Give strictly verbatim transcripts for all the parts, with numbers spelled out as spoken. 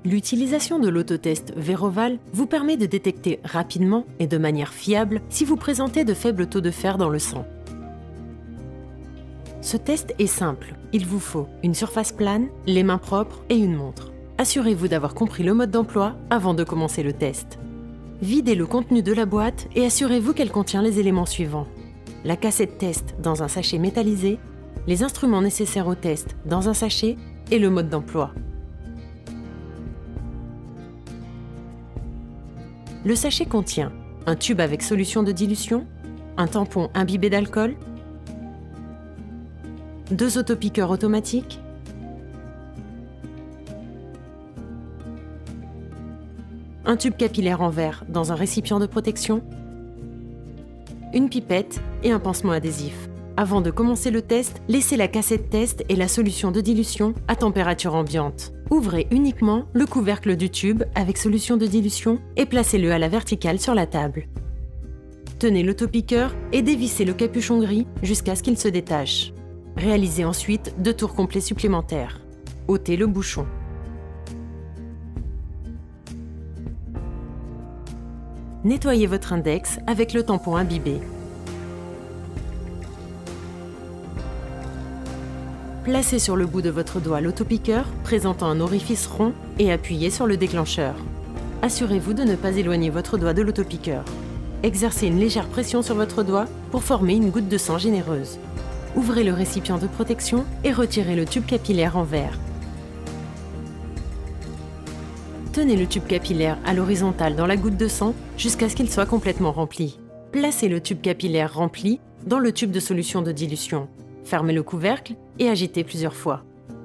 L'utilisation de l'autotest Véroval vous permet de détecter rapidement et de manière fiable si vous présentez de faibles taux de fer dans le sang. Ce test est simple. Il vous faut une surface plane, les mains propres et une montre. Assurez-vous d'avoir compris le mode d'emploi avant de commencer le test. Videz le contenu de la boîte et assurez-vous qu'elle contient les éléments suivants. La cassette test dans un sachet métallisé, les instruments nécessaires au test dans un sachet et le mode d'emploi. Le sachet contient un tube avec solution de dilution, un tampon imbibé d'alcool, deux autopiqueurs automatiques, un tube capillaire en verre dans un récipient de protection, une pipette et un pansement adhésif. Avant de commencer le test, laissez la cassette test et la solution de dilution à température ambiante. Ouvrez uniquement le couvercle du tube avec solution de dilution et placez-le à la verticale sur la table. Tenez l'autopiqueur et dévissez le capuchon gris jusqu'à ce qu'il se détache. Réalisez ensuite deux tours complets supplémentaires. Ôtez le bouchon. Nettoyez votre index avec le tampon imbibé. Placez sur le bout de votre doigt l'autopiqueur présentant un orifice rond et appuyez sur le déclencheur. Assurez-vous de ne pas éloigner votre doigt de l'autopiqueur. Exercez une légère pression sur votre doigt pour former une goutte de sang généreuse. Ouvrez le récipient de protection et retirez le tube capillaire en verre. Tenez le tube capillaire à l'horizontale dans la goutte de sang jusqu'à ce qu'il soit complètement rempli. Placez le tube capillaire rempli dans le tube de solution de dilution. Fermez le couvercle et agitez plusieurs fois.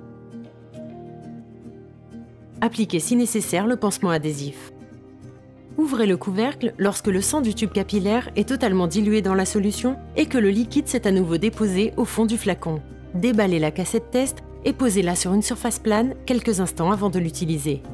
Appliquez si nécessaire le pansement adhésif. Ouvrez le couvercle lorsque le sang du tube capillaire est totalement dilué dans la solution et que le liquide s'est à nouveau déposé au fond du flacon. Déballez la cassette test et posez-la sur une surface plane quelques instants avant de l'utiliser.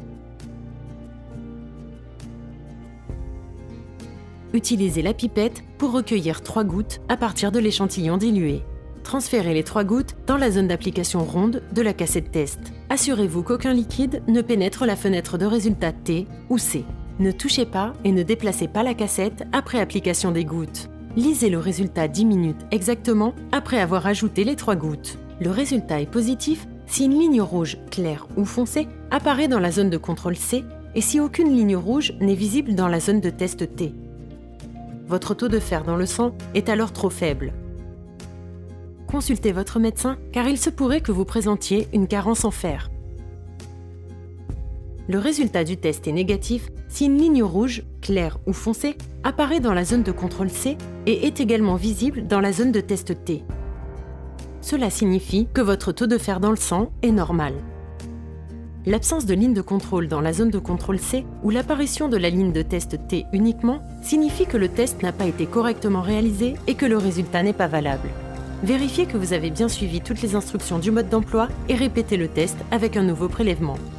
Utilisez la pipette pour recueillir trois gouttes à partir de l'échantillon dilué. Transférez les trois gouttes dans la zone d'application ronde de la cassette test. Assurez-vous qu'aucun liquide ne pénètre la fenêtre de résultat T ou C. Ne touchez pas et ne déplacez pas la cassette après application des gouttes. Lisez le résultat dix minutes exactement après avoir ajouté les trois gouttes. Le résultat est positif si une ligne rouge claire ou foncée apparaît dans la zone de contrôle C et si aucune ligne rouge n'est visible dans la zone de test T. Votre taux de fer dans le sang est alors trop faible. Consultez votre médecin car il se pourrait que vous présentiez une carence en fer. Le résultat du test est négatif si une ligne rouge, claire ou foncée, apparaît dans la zone de contrôle C et est également visible dans la zone de test T. Cela signifie que votre taux de fer dans le sang est normal. L'absence de ligne de contrôle dans la zone de contrôle C ou l'apparition de la ligne de test T uniquement signifie que le test n'a pas été correctement réalisé et que le résultat n'est pas valable. Vérifiez que vous avez bien suivi toutes les instructions du mode d'emploi et répétez le test avec un nouveau prélèvement.